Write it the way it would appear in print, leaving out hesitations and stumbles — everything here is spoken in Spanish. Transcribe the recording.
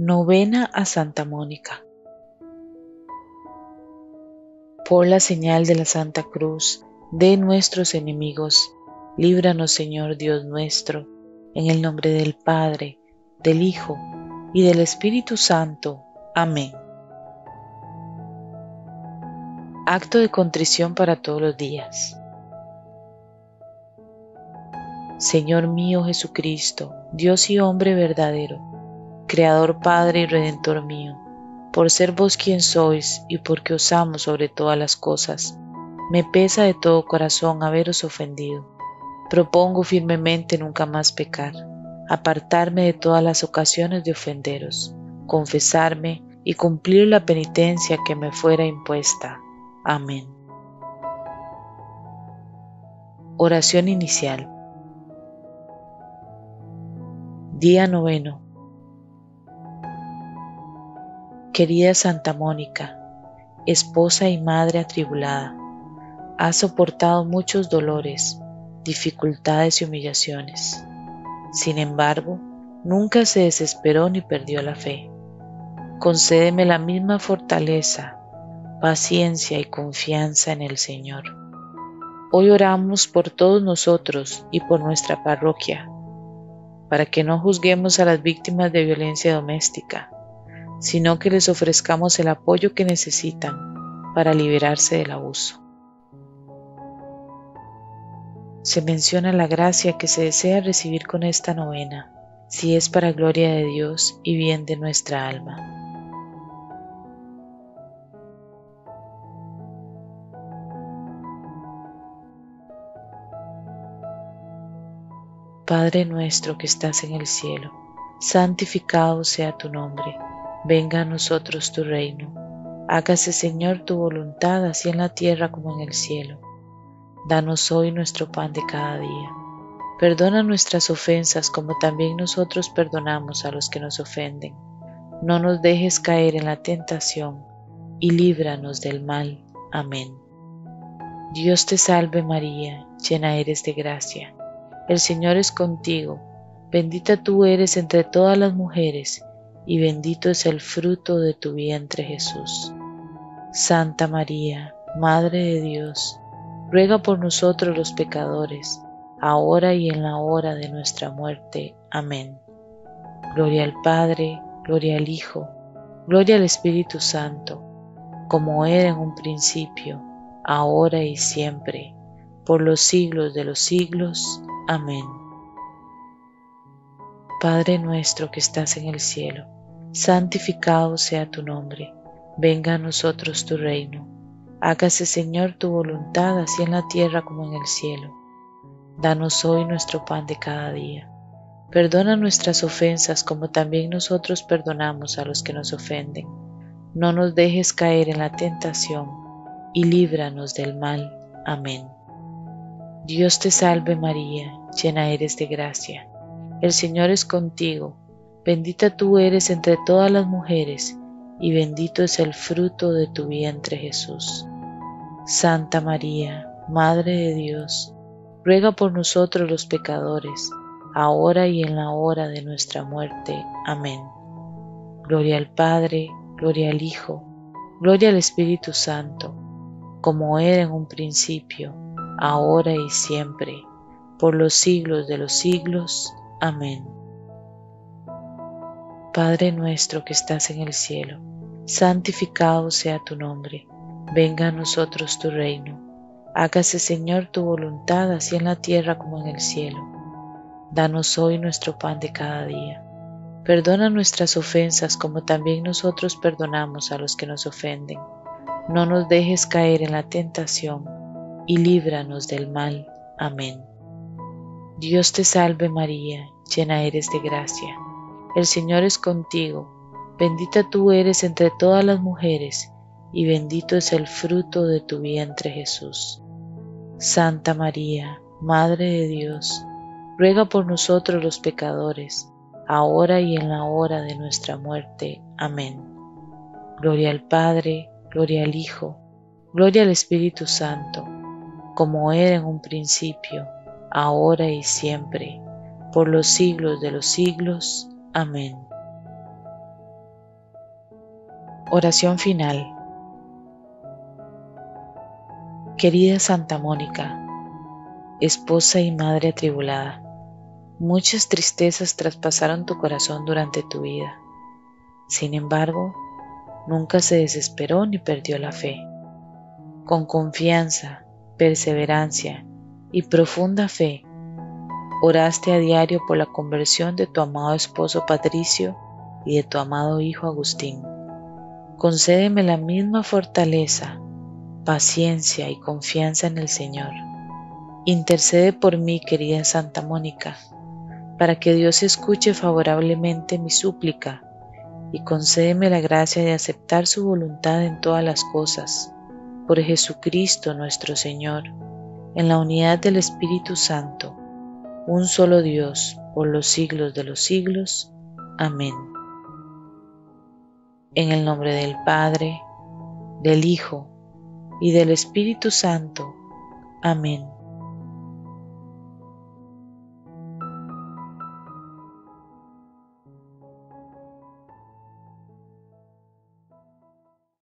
Novena a Santa Mónica. Por la señal de la Santa Cruz de nuestros enemigos, líbranos, Señor Dios nuestro, en el nombre del Padre, del Hijo y del Espíritu Santo. Amén. Acto de contrición para todos los días. Señor mío Jesucristo, Dios y hombre verdadero, Creador, Padre y Redentor mío, por ser vos quien sois y porque os amo sobre todas las cosas, me pesa de todo corazón haberos ofendido. Propongo firmemente nunca más pecar, apartarme de todas las ocasiones de ofenderos, confesarme y cumplir la penitencia que me fuera impuesta. Amén. Oración inicial. Día noveno. Querida Santa Mónica, esposa y madre atribulada, has soportado muchos dolores, dificultades y humillaciones. Sin embargo, nunca se desesperó ni perdió la fe. Concédeme la misma fortaleza, paciencia y confianza en el Señor. Hoy oramos por todos nosotros y por nuestra parroquia, para que no juzguemos a las víctimas de violencia doméstica, sino que les ofrezcamos el apoyo que necesitan para liberarse del abuso. Se menciona la gracia que se desea recibir con esta novena, si es para gloria de Dios y bien de nuestra alma. Padre nuestro que estás en el cielo, santificado sea tu nombre. Venga a nosotros tu reino. Hágase, Señor, tu voluntad, así en la tierra como en el cielo. Danos hoy nuestro pan de cada día. Perdona nuestras ofensas como también nosotros perdonamos a los que nos ofenden. No nos dejes caer en la tentación y líbranos del mal. Amén. Dios te salve María, llena eres de gracia. El Señor es contigo. Bendita tú eres entre todas las mujeres, y bendito es el fruto de tu vientre Jesús. Santa María, Madre de Dios, ruega por nosotros los pecadores, ahora y en la hora de nuestra muerte. Amén. Gloria al Padre, gloria al Hijo, gloria al Espíritu Santo, como era en un principio, ahora y siempre, por los siglos de los siglos. Amén. Padre nuestro que estás en el cielo, santificado sea tu nombre. Venga a nosotros tu reino. Hágase, Señor, tu voluntad, así en la tierra como en el cielo. Danos hoy nuestro pan de cada día. Perdona nuestras ofensas como también nosotros perdonamos a los que nos ofenden. No nos dejes caer en la tentación y líbranos del mal. Amén. Dios te salve María, llena eres de gracia. El Señor es contigo. Bendita tú eres entre todas las mujeres, y bendito es el fruto de tu vientre Jesús. Santa María, Madre de Dios, ruega por nosotros los pecadores, ahora y en la hora de nuestra muerte. Amén. Gloria al Padre, gloria al Hijo, gloria al Espíritu Santo, como era en un principio, ahora y siempre, por los siglos de los siglos. Amén. Padre nuestro que estás en el cielo, santificado sea tu nombre. Venga a nosotros tu reino. Hágase, Señor, tu voluntad, así en la tierra como en el cielo. Danos hoy nuestro pan de cada día. Perdona nuestras ofensas como también nosotros perdonamos a los que nos ofenden. No nos dejes caer en la tentación y líbranos del mal. Amén. Dios te salve María, llena eres de gracia. El Señor es contigo. Bendita tú eres entre todas las mujeres, y bendito es el fruto de tu vientre Jesús. Santa María, Madre de Dios, ruega por nosotros los pecadores, ahora y en la hora de nuestra muerte. Amén. Gloria al Padre, gloria al Hijo, gloria al Espíritu Santo, como era en un principio, ahora y siempre, por los siglos de los siglos. Amén. Oración final. Querida Santa Mónica, esposa y madre atribulada, muchas tristezas traspasaron tu corazón durante tu vida. Sin embargo, nunca se desesperó ni perdió la fe. Con confianza, perseverancia y profunda fe, oraste a diario por la conversión de tu amado esposo Patricio y de tu amado hijo Agustín. Concédeme la misma fortaleza, paciencia y confianza en el Señor. Intercede por mí, querida Santa Mónica, para que Dios escuche favorablemente mi súplica y concédeme la gracia de aceptar su voluntad en todas las cosas. Por Jesucristo nuestro Señor, en la unidad del Espíritu Santo, un solo Dios, por los siglos de los siglos. Amén. En el nombre del Padre, del Hijo y del Espíritu Santo. Amén.